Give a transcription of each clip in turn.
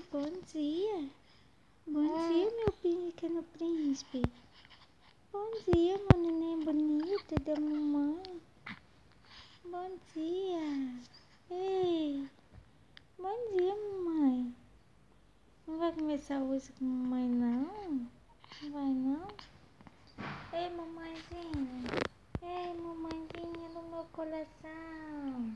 bom dia. Bom dia, meu pequeno príncipe. Bom dia, meu neném bonito da mamãe. Bom dia. Ei, bom dia, mamãe. Não vai começar hoje com mamãe, não? Não vai, não? Ei, mamãezinha. Ei, mamãezinha no meu coração.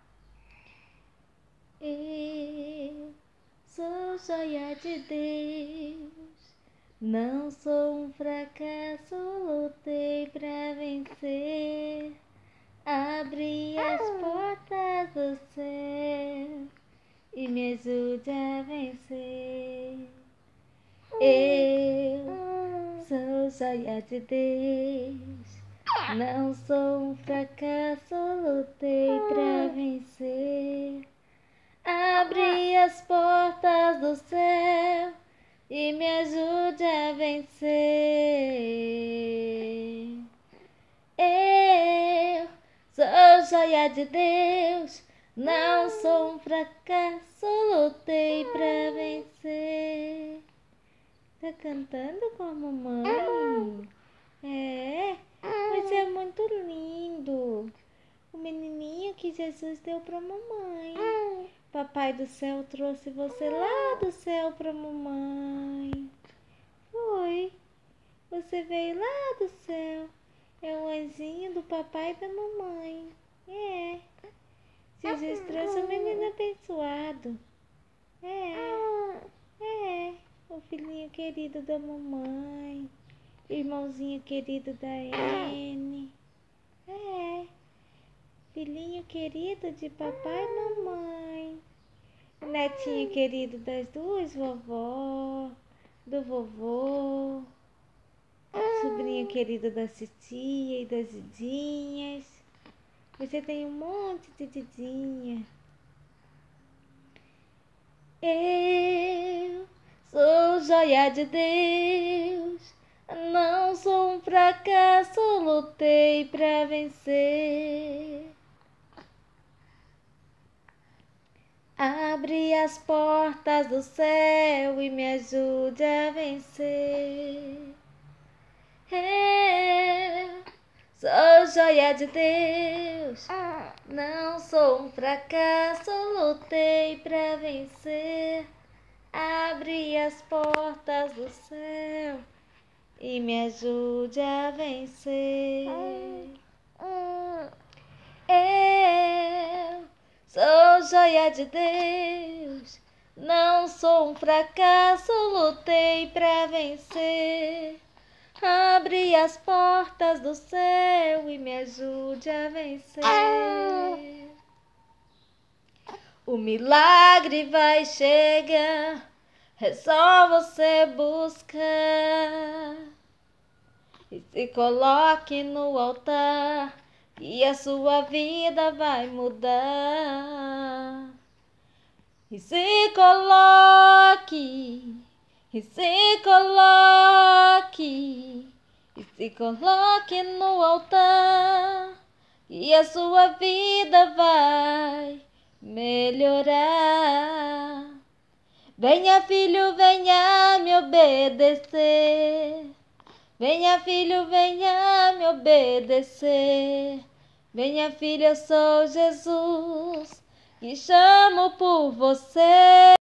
Eu sou joia de Deus. Não sou um fracasso, lutei pra vencer. Abri as portas do céu e me ajude a vencer. Eu sou joia de Deus. Não sou um fracasso, lutei pra vencer. Abri as portas do céu e me ajude a vencer. Eu sou joia de Deus, não sou um fracasso, lutei pra vencer. Tá cantando com a mamãe? É, você é muito lindo. O menininho que Jesus deu pra mamãe. Papai do céu trouxe você lá do céu pra mamãe. Foi. Você veio lá do céu. É o anjinho do papai e da mamãe. É. Jesus trouxe um menino abençoado. É. O filhinho querido da mamãe. Irmãozinho querido da N. É. Filhinho querido de papai e mamãe. Netinho querido das duas vovó, do vovô. Sobrinho querido da titia e das didinhas. Você tem um monte de didinha. Eu sou joia de Deus. Não sou um fracasso, lutei pra vencer. Abre as portas do céu e me ajude a vencer. Eu sou joia de Deus, não sou um fracasso, lutei pra vencer. Abre as portas do céu e me ajude a vencer. Eu sou joia de Deus, não sou um fracasso, lutei pra vencer. Abre as portas do céu e me ajude a vencer. O milagre vai chegar, é só você buscar. E se coloque no altar, e a sua vida vai mudar. E se coloque no altar, e a sua vida vai melhorar. Venha, filho, venha me obedecer. Venha, filho, venha me obedecer. Venha, filho, eu sou Jesus e chamo por você.